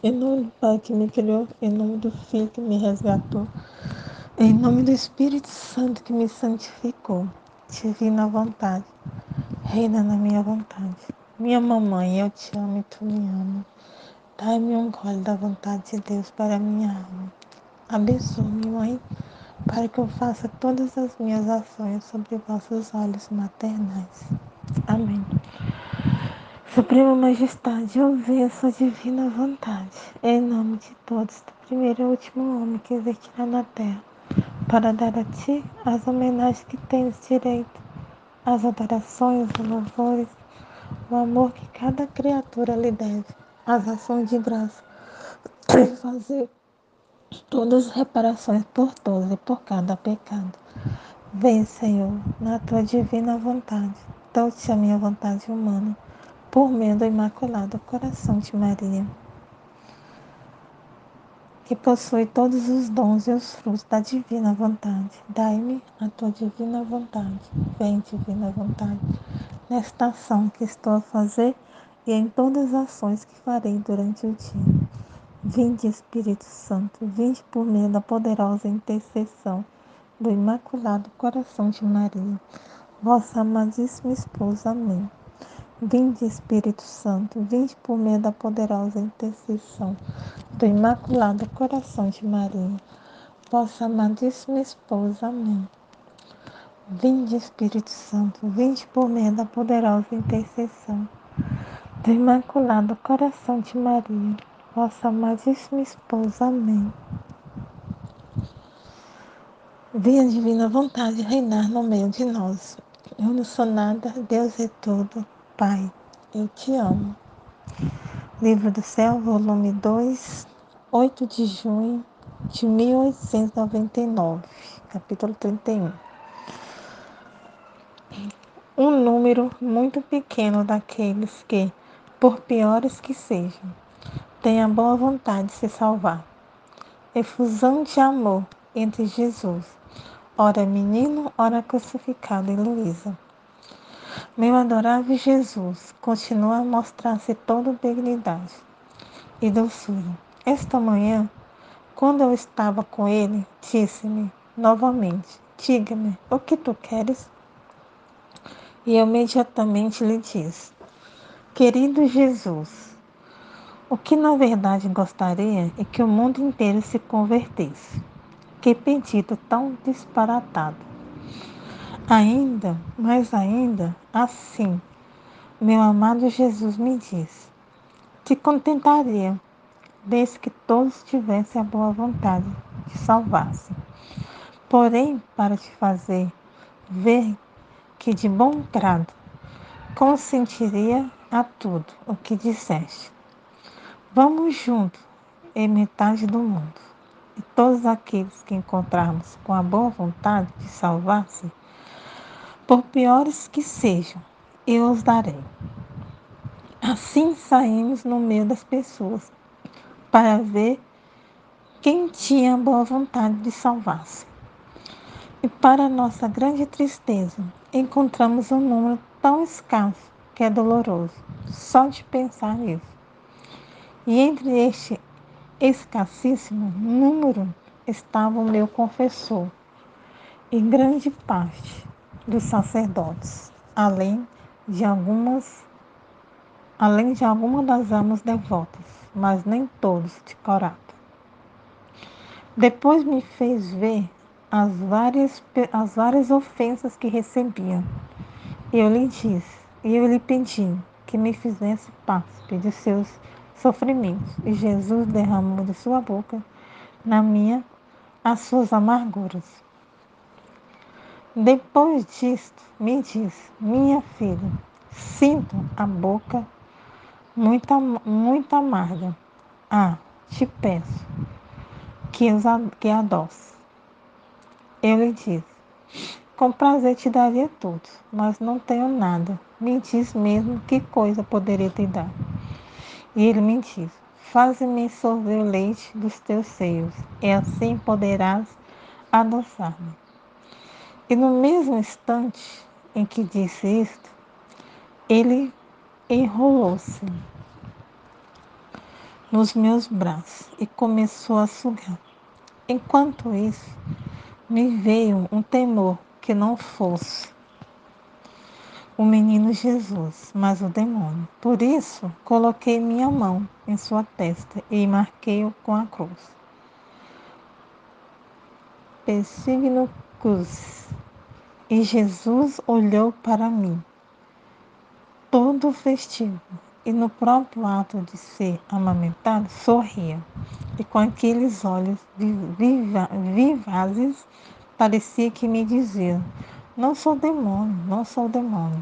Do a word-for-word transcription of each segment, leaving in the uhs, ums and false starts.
Em nome do Pai que me criou, em nome do Filho que me resgatou, em nome do Espírito Santo que me santificou, divina vontade, reina na minha vontade. Minha mamãe, eu te amo e tu me ama. Dai-me um gole da vontade de Deus para a minha alma. Abençoe-me, mãe, para que eu faça todas as minhas ações sobre vossos olhos maternais. Amém. Suprema Majestade, eu vejo a sua divina vontade, em nome de todos, do primeiro ao último homem que existirá na terra, para dar a ti as homenagens que tens direito, as adorações, os louvores, o amor que cada criatura lhe deve, as ações de graça, e fazer todas as reparações por todos e por cada pecado. Vem, Senhor, na tua divina vontade, dou-te a minha vontade humana, por meio do Imaculado Coração de Maria, que possui todos os dons e os frutos da divina vontade. Dai-me a tua divina vontade. Vem, divina vontade, nesta ação que estou a fazer e em todas as ações que farei durante o dia. Vinde, Espírito Santo, vinde por meio da poderosa intercessão do Imaculado Coração de Maria, vossa amadíssima esposa. Amém. Vinde, Espírito Santo, vinde por meio da poderosa intercessão do Imaculado Coração de Maria, vossa amadíssima esposa. Amém. Vinde, Espírito Santo, vinde por meio da poderosa intercessão do Imaculado Coração de Maria, vossa amadíssima esposa. Amém. Venha divina vontade reinar no meio de nós. Eu não sou nada, Deus é tudo. Pai, eu te amo. Livro do Céu, volume dois, oito de junho de mil oitocentos e noventa e nove, capítulo trinta e um. Um número muito pequeno daqueles que, por piores que sejam, têm a boa vontade de se salvar. Efusão de amor entre Jesus, ora menino, ora crucificado, e Luísa. Meu adorável Jesus continua a mostrar-se todo benignidade e doçura. Esta manhã, quando eu estava com ele, disse-me novamente: diga-me, o que tu queres? E eu imediatamente lhe disse: querido Jesus, o que na verdade gostaria é que o mundo inteiro se convertesse. Que pedido tão disparatado! Ainda, mas ainda, assim, meu amado Jesus me disse: te contentaria, desde que todos tivessem a boa vontade de salvar-se. Porém, para te fazer ver que de bom grado consentiria a tudo o que disseste, vamos juntos em metade do mundo, e todos aqueles que encontrarmos com a boa vontade de salvar-se, por piores que sejam, eu os darei. Assim saímos no meio das pessoas, para ver quem tinha a boa vontade de salvar-se. E para nossa grande tristeza, encontramos um número tão escasso que é doloroso, só de pensar nisso. E entre este escassíssimo número estava o meu confessor e grande parte dos sacerdotes, além de algumas, além de algumas das almas devotas, mas nem todos de coragem. Depois me fez ver as várias, as várias ofensas que recebiam. Eu lhe disse, e eu lhe pedi que me fizesse parte de seus sofrimentos. E Jesus derramou de sua boca na minha as suas amarguras. Depois disto, me disse: minha filha, sinto a boca muito, muito amarga. Ah, te peço que, os, que adoce. Eu lhe disse: com prazer te daria tudo, mas não tenho nada. Me diz mesmo que coisa poderia te dar. E ele me disse: faze-me sorver o leite dos teus seios, e assim poderás adoçar-me. E no mesmo instante em que disse isto, ele enrolou-se nos meus braços e começou a sugar. Enquanto isso, me veio um temor que não fosse o menino Jesus, mas o demônio. Por isso, coloquei minha mão em sua testa e marquei-o com a cruz. Persigno cruz. E Jesus olhou para mim, todo festivo, e no próprio ato de ser amamentado, sorria, e com aqueles olhos viva, vivazes, parecia que me dizia: não sou demônio, não sou demônio.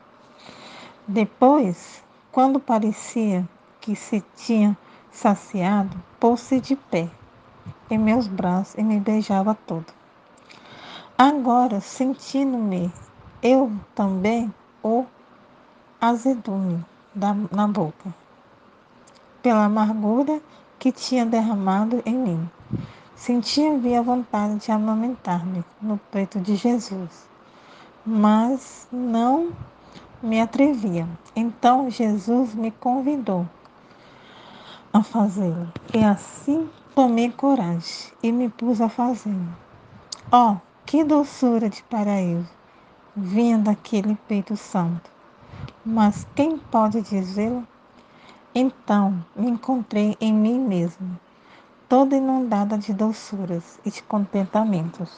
Depois, quando parecia que se tinha saciado, pôs-se de pé em meus braços e me beijava todo. Agora, sentindo-me eu também o azedume da, na boca, pela amargura que tinha derramado em mim. Sentia-me a vontade de amamentar-me no peito de Jesus, mas não me atrevia. Então Jesus me convidou a fazê-lo, e assim tomei coragem e me pus a fazê-lo. Oh, que doçura de paraíso vinha daquele peito santo! Mas quem pode dizê-lo? Então me encontrei em mim mesma, toda inundada de doçuras e de contentamentos.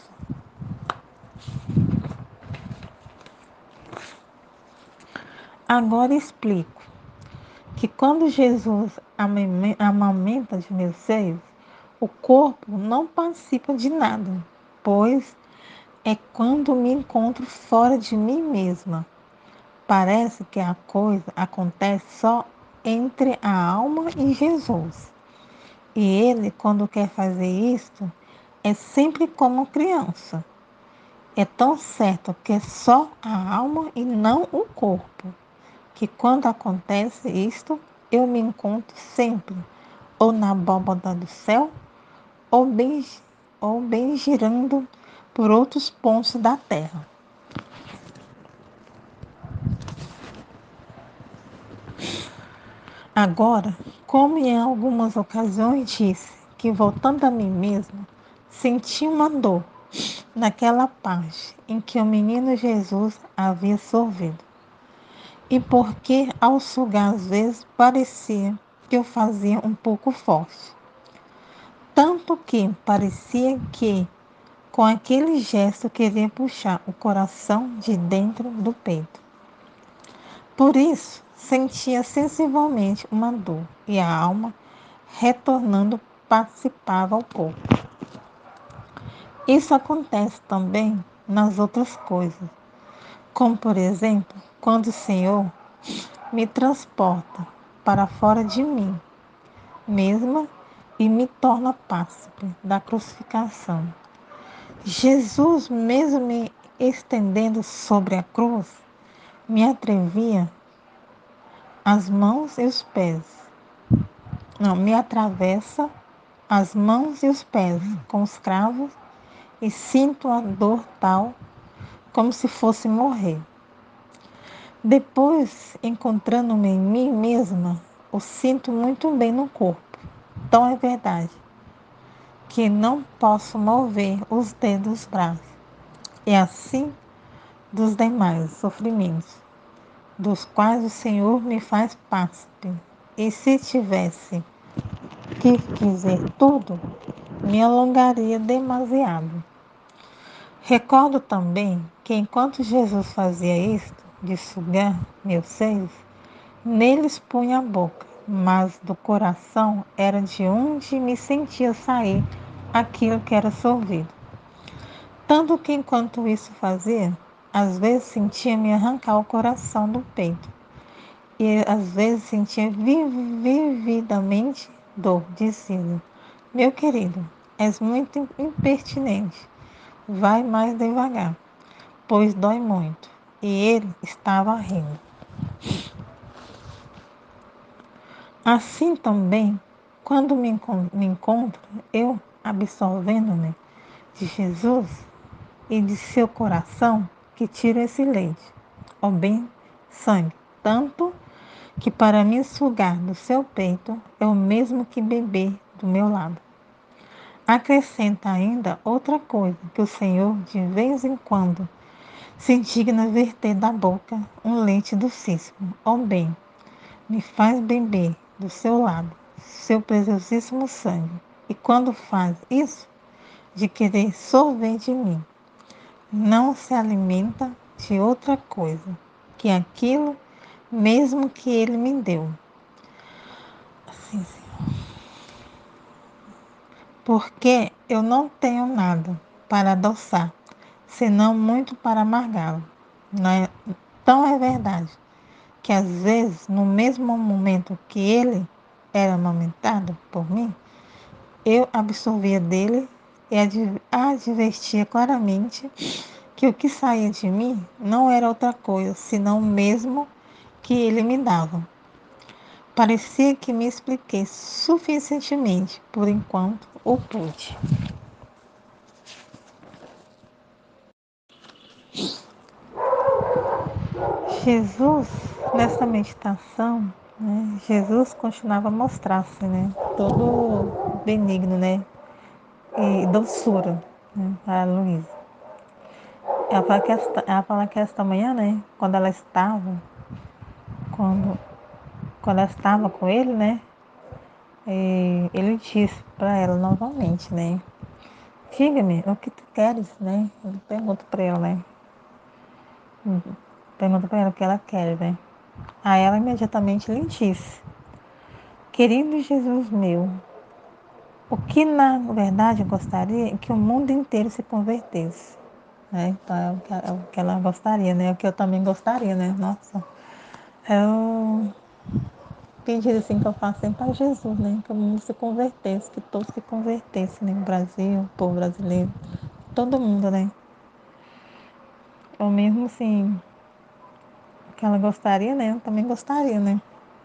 Agora explico que quando Jesus amamenta de meus seios, o corpo não participa de nada, pois é quando me encontro fora de mim mesma. Parece que a coisa acontece só entre a alma e Jesus. E ele, quando quer fazer isto, é sempre como criança. É tão certo que é só a alma e não o corpo, que quando acontece isto, eu me encontro sempre ou na abóbada do céu, ou bem, ou bem girando por outros pontos da terra. Agora, como em algumas ocasiões disse que voltando a mim mesma, senti uma dor naquela parte em que o menino Jesus havia sorvido. E porque ao sugar às vezes parecia que eu fazia um pouco forte. Tanto que parecia que com aquele gesto queria puxar o coração de dentro do peito. Por isso, sentia sensivelmente uma dor e a alma, retornando, participava ao corpo. Isso acontece também nas outras coisas, como por exemplo, quando o Senhor me transporta para fora de mim mesma e me torna partícipe da crucificação. Jesus, mesmo me estendendo sobre a cruz, me atrevia as mãos e os pés. Não, me atravessa as mãos e os pés com os cravos e sinto a dor tal como se fosse morrer. Depois, encontrando-me em mim mesma, o sinto muito bem no corpo. Então é verdade que não posso mover os dedos dos braços. E assim dos demais sofrimentos, dos quais o Senhor me faz parte. E se tivesse que quiser tudo, me alongaria demasiado. Recordo também que enquanto Jesus fazia isto, de sugar meus seios, neles punha a boca, mas do coração era de onde me sentia sair aquilo que era sorvido. Tanto que enquanto isso fazia, às vezes sentia-me arrancar o coração do peito. E às vezes sentia vividamente dor, dizendo: meu querido, és muito impertinente. Vai mais devagar, pois dói muito. E ele estava rindo. Assim também, quando me, me encontro, eu absolvendo-me de Jesus e de seu coração, que tira esse leite, ó bem sangue, tanto que para me sugar do seu peito é o mesmo que beber do meu lado. Acrescenta ainda outra coisa, que o Senhor, de vez em quando, se indigna verter da boca um leite do cisco. Ó bem, me faz beber do seu lado, seu preciosíssimo sangue. E quando faz isso, de querer sorver de mim, não se alimenta de outra coisa que aquilo mesmo que ele me deu. Assim, porque eu não tenho nada para adoçar, senão muito para amargá-lo. Não é? Então é verdade que às vezes, no mesmo momento que ele era amamentado por mim, eu absorvia dele e advertia claramente que o que saía de mim não era outra coisa, senão o mesmo que ele me dava. Parecia que me expliquei suficientemente, por enquanto o pude. Jesus, nessa meditação, né, Jesus continuava a mostrar-se, né, todo benigno, né, e doçura, né, para a Luísa. Ela fala que esta, ela fala que esta manhã, né, quando ela estava, quando, quando ela estava com ele, né, ele disse para ela novamente, né, diga-me o que tu queres, né, ele pergunta para ela, né, pergunta para ela o que ela quer, né. Aí ela imediatamente lhe disse: querido Jesus meu, o que na verdade eu gostaria é que o mundo inteiro se convertesse. Né? Então é o, que, é o que ela gostaria, né? É o que eu também gostaria, né? Nossa, é o pedido assim que eu faço sempre para Jesus, né? Que o mundo se convertesse, que todos se convertessem, né? O Brasil, o povo brasileiro, todo mundo, né? Ou mesmo assim, o que ela gostaria, né? Eu também gostaria, né?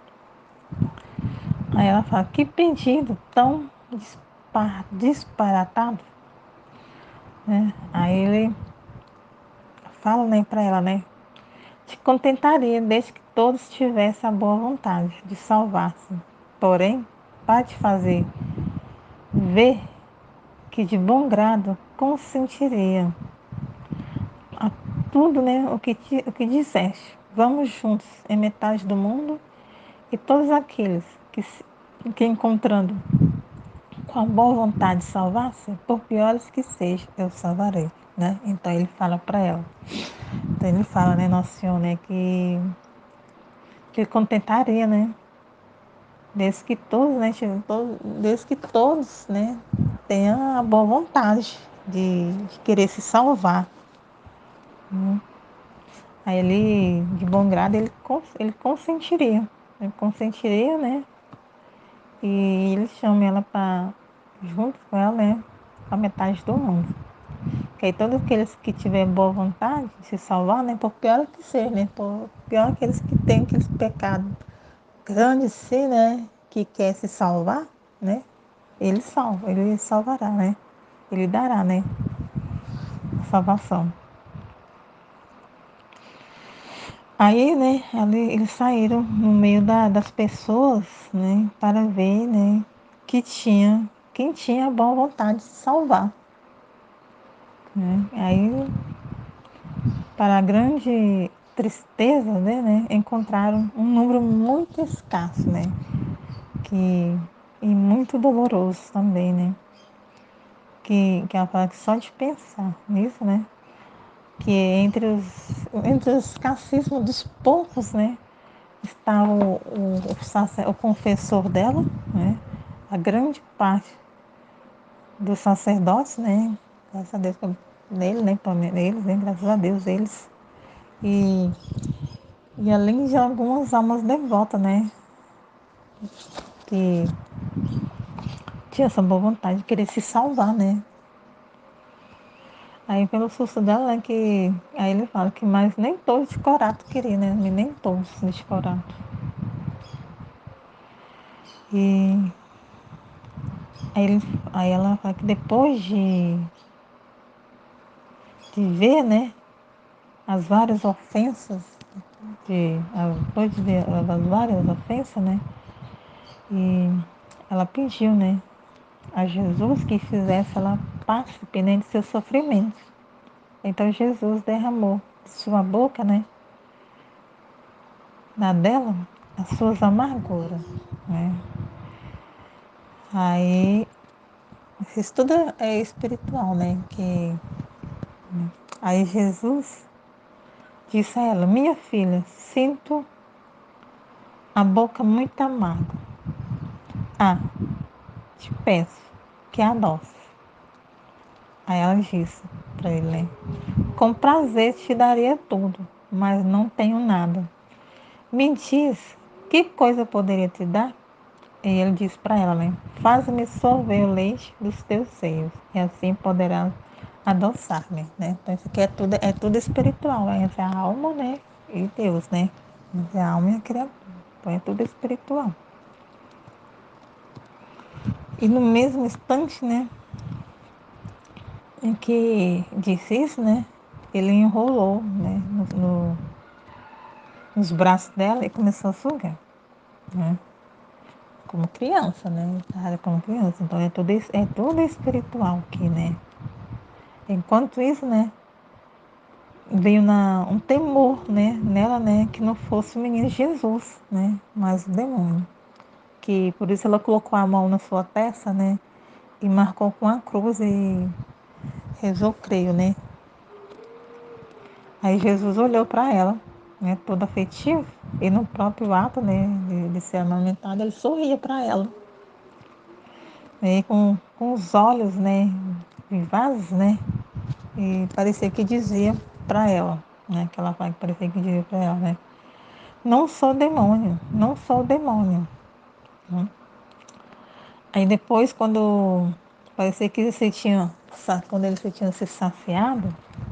Aí ela fala, que pedido tão dispar, disparatado, né? Aí ele fala, né, para ela, né? Te contentaria desde que todos tivessem a boa vontade de salvar-se. Porém, para te fazer ver que de bom grado consentiria a tudo, né, o que, te, o que disseste. Vamos juntos em metade do mundo e todos aqueles que, se, que encontrando com a boa vontade de salvar-se, por piores que sejam, eu salvarei. Né? Então ele fala para ela. Então ele fala, né, Nosso Senhor, né, que, que contentaria, né? Desde que todos, né, desde que todos, né, tenham a boa vontade de, de querer se salvar. Né? Aí ele, de bom grado, ele, ele consentiria. Ele consentiria, né? E ele chama ela para, junto com ela, né, a metade do mundo. Que aí todos aqueles que tiverem boa vontade de se salvar, né, por pior que seja, né, por pior aqueles que têm aqueles pecados grandes, sim, né, que quer se salvar, né, ele salva, ele salvará, né, ele dará, né, a salvação. Aí, né, ali, eles saíram no meio da, das pessoas, né, para ver, né, que tinha, quem tinha a boa vontade de se salvar. Né? Aí, para a grande tristeza, né, né, encontraram um número muito escasso, né, que, e muito doloroso também, né, que, que ela fala que só de pensar nisso, né, que entre os, entre os escassíssimos dos poucos, né, está o, o, o, o confessor dela, né, a grande parte dos sacerdotes, né, graças a Deus nele, né, eles, né, graças a Deus eles, e, e além de algumas almas devotas, né, que tinha essa boa vontade de querer se salvar, né. Aí pelo susto dela, né, que aí ele fala que mais nem todos de corato queriam, né, nem todos de corato. E aí, ele, aí ela fala que depois de, de ver, né, as várias ofensas de, depois de ver as várias ofensas, né? E ela pediu, né, a Jesus que fizesse ela partícipe, né, de seus sofrimentos. Então Jesus derramou de sua boca, né, na dela, as suas amarguras, né? Aí isso tudo é espiritual, né? Que aí Jesus disse a ela: minha filha, sinto a boca muito amarga. Ah, te peço que adoce. Aí ela disse para ele, né? Com prazer te daria tudo, mas não tenho nada. Me diz, que coisa eu poderia te dar? E ele disse para ela, né? Faz-me sorver o leite dos teus seios, e assim poderás adoçar-me, né? Então isso aqui é tudo, é tudo espiritual, é entre a alma, né? E Deus, né? Entre a alma e a criatura. Então é tudo espiritual. E no mesmo instante, né? Em que disse isso, né? Ele enrolou, né? No, no, nos braços dela e começou a sugar, né? Como criança, né? Era como criança. Então é tudo, é tudo espiritual aqui, né? Enquanto isso, né? Veio na, um temor, né? Nela, né? Que não fosse o menino Jesus, né? Mas o demônio. Que por isso ela colocou a mão na sua testa, né? E marcou com a cruz e rezou, creio, né? Aí Jesus olhou para ela, né? Todo afetivo. E no próprio ato, né? De, de ser amamentada, ele sorria para ela. Né, com, com os olhos, né, vivazes, né, e parecia que dizia para ela, né, aquela parte que parecia que dizia para ela, né, não sou demônio, não sou demônio. Né? Aí depois, quando parecia que você tinha, quando ele se tinha se saciado,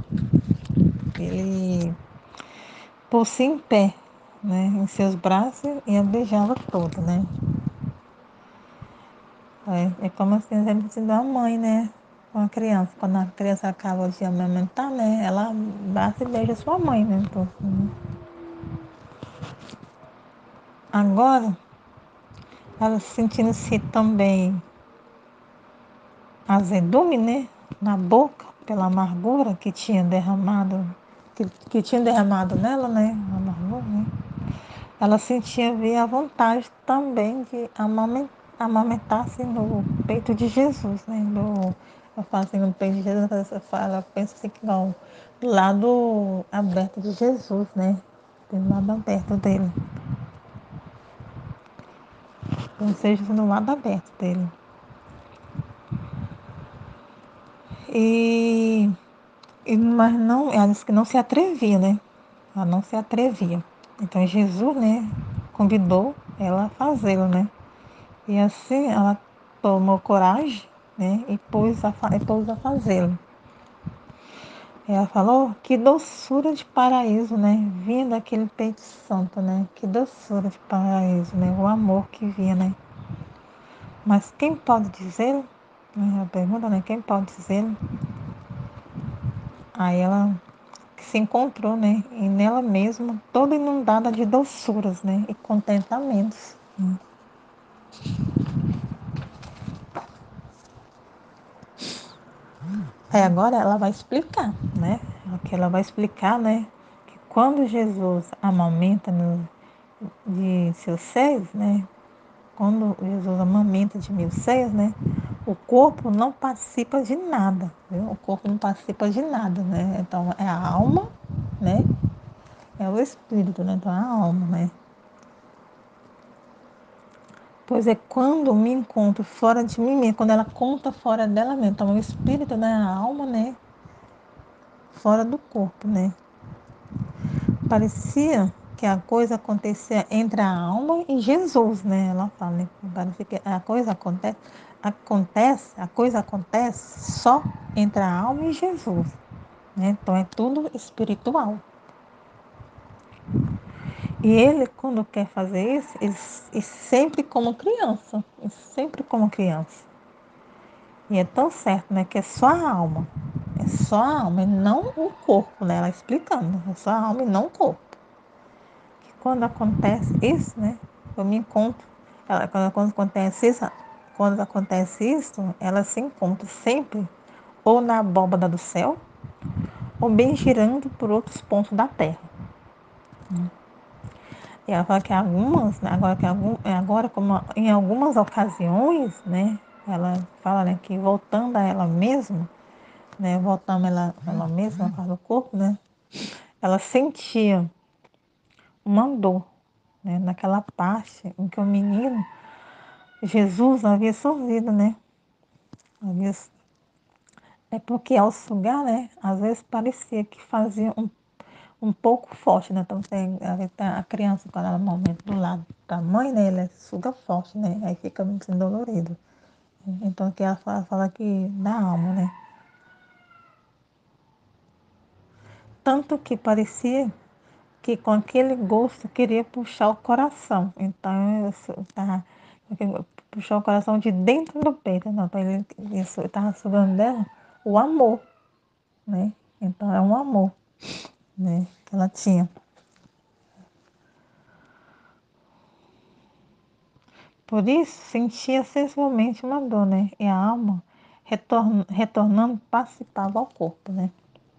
ele pôs-se em pé, né, em seus braços e a beijava toda, né. É, é como assim, a gente dá a mãe, né? Com a criança. Quando a criança acaba de amamentar, né? Ela bate e beija sua mãe, né? Então, né? Agora, ela sentindo-se também azedume, né? Na boca, pela amargura que tinha derramado, que, que tinha derramado nela, né? A amargura, né? Ela sentia ver a vontade também de amamentar-se no peito de Jesus, né? No, eu falo assim, no peito de Jesus, ela pensa assim que não, do lado aberto de Jesus, né? Do lado aberto dele. Ou seja, no lado aberto dele. E, e mas não, ela disse que não se atrevia, né? Ela não se atrevia. Então Jesus, né, convidou ela a fazê-lo, né? E assim ela tomou coragem, né, e pôs a, e pôs a fazê-lo. Ela falou, que doçura de paraíso, né? Vinha daquele peito santo, né? Que doçura de paraíso, né? O amor que vinha, né? Mas quem pode dizer? A pergunta, né? Quem pode dizer? Aí ela se encontrou, né? E nela mesma, toda inundada de doçuras, né? E contentamentos. Né? Aí agora ela vai explicar, né? Que ela vai explicar, né? Que quando Jesus amamenta no, de seus seios, né? Quando Jesus amamenta de mil seios, né? O corpo não participa de nada, viu? O corpo não participa de nada, né? Então é a alma, né? É o espírito, né? Então é a alma, né? Pois é quando me encontro fora de mim mesmo, quando ela conta fora dela mesmo. Então o espírito, né? A alma, né? Fora do corpo, né? Parecia que a coisa acontecia entre a alma e Jesus, né? Ela fala, né? Parecia que a coisa acontece, acontece, a coisa acontece só entre a alma e Jesus, né? Então é tudo espiritual. E ele, quando quer fazer isso, ele, ele sempre como criança, ele sempre como criança. E é tão certo, né? Que é só a alma, é só a alma e não o corpo, né? Ela explicando, é só a alma e não o corpo. quando acontece isso, né? Eu me encontro, ela, quando, quando acontece isso, quando acontece isso, ela se encontra sempre ou na abóbada do céu, ou bem girando por outros pontos da terra. E ela fala que algumas, né, agora, que algum, agora como em algumas ocasiões, né, ela fala, né, que voltando a ela mesma, né, voltando a ela, ela mesma para o corpo, né, ela sentia uma dor, né, naquela parte em que o menino Jesus havia sorrido, né, havia, é porque ao sugar, né, às vezes parecia que fazia um um pouco forte, né? Então tem a, a criança, quando ela momento do lado da mãe, né? Ela suga forte, né? Aí fica muito assim, dolorido. Então aqui ela fala, fala que da alma, né? Tanto que parecia que com aquele gosto queria puxar o coração. Então eu tava, puxar o coração de dentro do peito. Não, então ele estava sugando dela o amor, né? Então é um amor, né? Que ela tinha. Por isso, sentia sensualmente uma dor, né? E a alma, retorn, retornando, participava ao corpo, né?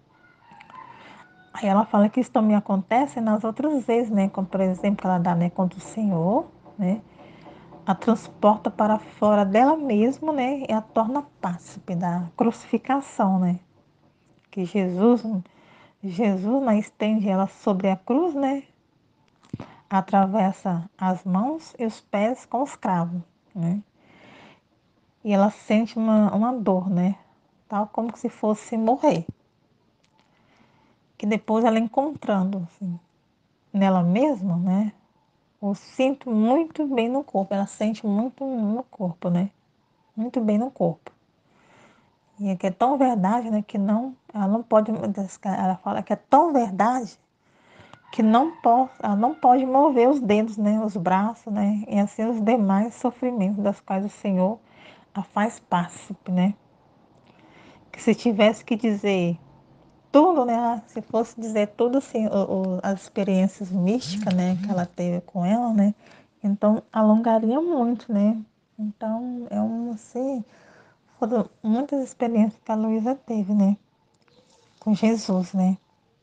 Aí ela fala que isso também acontece nas outras vezes, né? Como, por exemplo, ela dá, né, contra o Senhor, né? A transporta para fora dela mesma, né? E a torna partícipe da crucificação, né? Que Jesus, Jesus, né, estende ela sobre a cruz, né? Atravessa as mãos e os pés com os cravos, né? E ela sente uma, uma dor, né? Tal como se fosse morrer. Que depois ela encontrando assim, nela mesma, né? Eu sinto muito bem no corpo, ela sente muito no corpo, né? Muito bem no corpo. E é que é tão verdade, né? Que não, ela não pode, ela fala que é tão verdade que não pode, ela não pode mover os dedos, né? Os braços, né? E assim os demais sofrimentos das quais o Senhor a faz partícipe, né? Que se tivesse que dizer tudo, né? Se fosse dizer tudo assim, o, o, as experiências místicas, né, que ela teve com ela, né? Então alongaria muito, né? Então é um assim, foram muitas experiências que a Luísa teve, né? Com Jesus, né?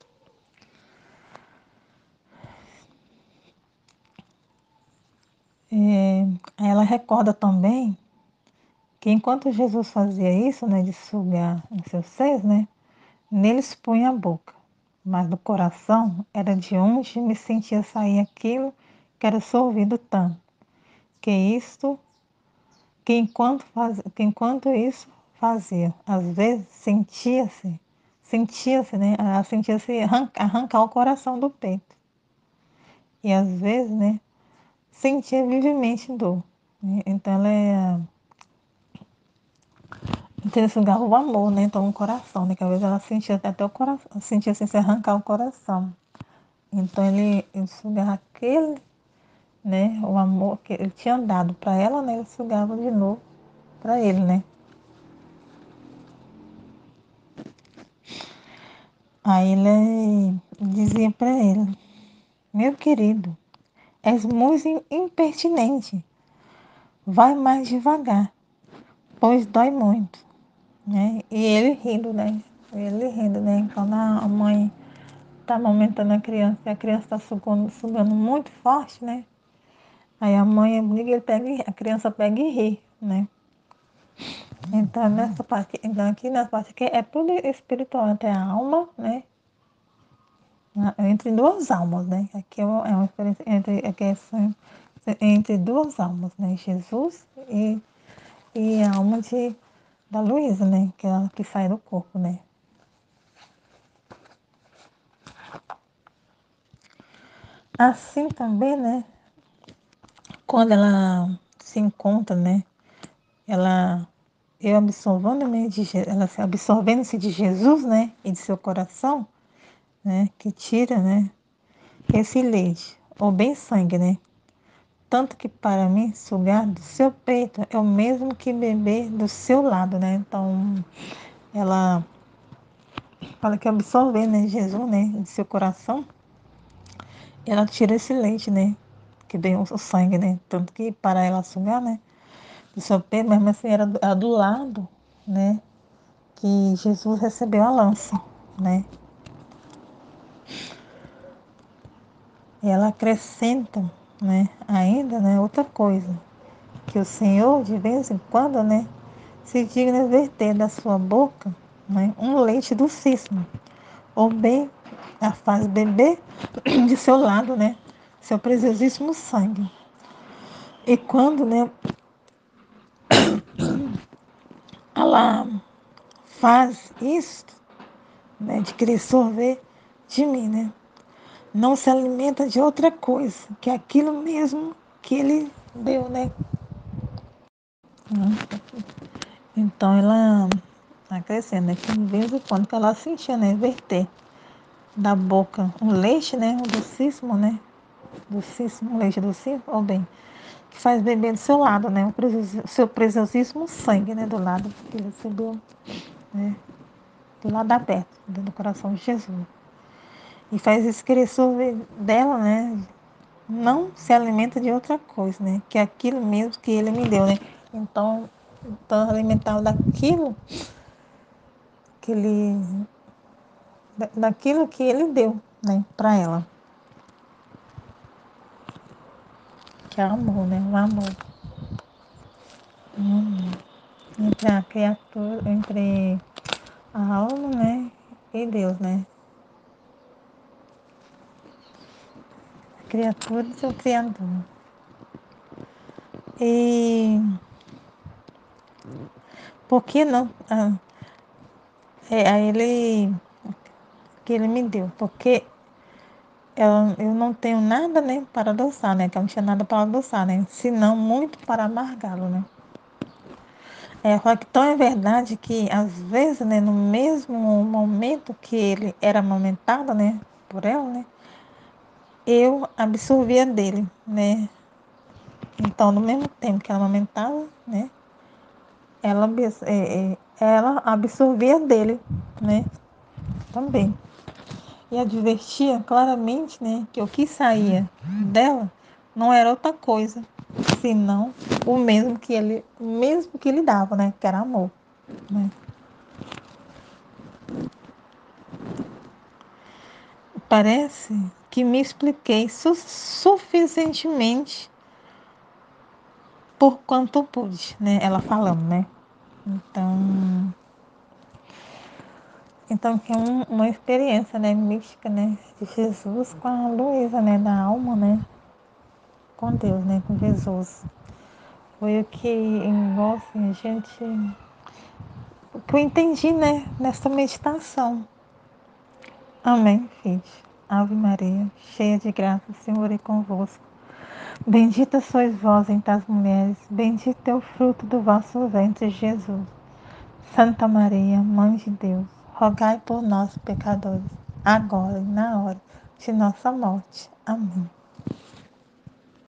É, ela recorda também que enquanto Jesus fazia isso, né, de sugar os seus seios, né, neles punha a boca, mas do coração era de onde me sentia sair aquilo que era sorvido tanto, que isto, que enquanto, faz, que enquanto isso fazia, às vezes sentia-se, sentia-se, né, ela sentia-se arrancar, arrancar o coração do peito, e às vezes, né, sentia vivemente dor, né? Então ela é então, esse lugar, o amor, né? Então, o coração, né? Que às vezes ela sentia até o coração, sentia assim, se arrancar o coração. Então, ele, ele sugava aquele, né? O amor que ele tinha dado para ela, né? Ele sugava de novo para ele, né? Aí ele dizia para ele: meu querido, és muito impertinente, vai mais devagar, pois dói muito, né? E ele rindo, né? Ele rindo, né? Quando a mãe está amamentando a criança e a criança está sugando, sugando muito forte, né? Aí a mãe liga, ele pega, e- a criança pega e ri, né? Então, nessa parte, então aqui nessa parte aqui é tudo espiritual, até a alma, né? Entre duas almas, né? Aqui é uma, é uma experiência entre, aqui é só- entre duas almas, né? Jesus e, e a alma de, da Luísa, né? Que é ela que sai do corpo, né? Assim também, né? Quando ela se encontra, né? Ela eu absorvendo, né, de, ela se absorvendo-se de Jesus, né, e de seu coração, né, que tira, né, esse leite, ou bem sangue, né, tanto que para mim sugar do seu peito é o mesmo que beber do seu lado, né, então ela fala que absorver, né, Jesus, né, de seu coração, ela tira esse leite, né? Que vem o sangue, né? Tanto que para ela sugar, né? Do seu peito, mesmo assim, era do, era do lado, né? Que Jesus recebeu a lança, né? E ela acrescenta, né? Ainda, né? Outra coisa. Que o Senhor, de vez em quando, né? Se digna verter da sua boca, né? Um leite docíssimo. Ou bem a faz beber de seu lado, né? Seu preciosíssimo sangue. E quando, né? Ela faz isso, né? De querer sorver de mim, né? Não se alimenta de outra coisa que aquilo mesmo que ele deu, né? Então ela acrescenta, né, que de vez em quando que ela sentia, né, verter da boca um leite, né, um docíssimo, né, docíssimo, um leite docíssimo, ou bem, que faz beber do seu lado, né, o precio- seu preciosíssimo sangue, né, do lado que ele recebeu, né, do lado aberto, dentro do coração de Jesus. E faz isso querer sorver dela, né, não se alimenta de outra coisa, né? Que é aquilo mesmo que ele me deu, né? Então, então alimentar daquilo que ele, da- daquilo que ele deu, né? Para ela, que é amor, né? O amor. Hum, entre a criatura, entre a alma, né? E Deus, né? A criatura e seu Criador. E por que não? Ah, é a ele que ele me deu, porque Eu, eu não tenho nada, né, para adoçar, né? Que eu não tinha nada para adoçar, né? Senão muito para amargá-lo, né? É, só que tão é verdade que às vezes, né, no mesmo momento que ele era amamentado, né, por ela, né, eu absorvia dele, né? Então, no mesmo tempo que ela amamentava, né, ela, abs- é, é, ela absorvia dele, né, também. E advertia claramente, né, que o que saía dela não era outra coisa, senão o mesmo que ele, o mesmo que ele dava, né, que era amor, né? Parece que me expliquei su suficientemente por quanto pude, né? Ela falando, né? Então, então que é um, uma experiência, né, mística, né, de Jesus com a Luísa, né, da alma, né, com Deus, né, com Jesus. Foi o que, igual assim, a gente, o que eu entendi, né, nessa meditação. Amém, filhos. Ave Maria, cheia de graça, o Senhor é convosco. Bendita sois vós entre as mulheres, bendito é o fruto do vosso ventre, Jesus. Santa Maria, Mãe de Deus, rogai por nós, pecadores, agora e na hora de nossa morte. Amém.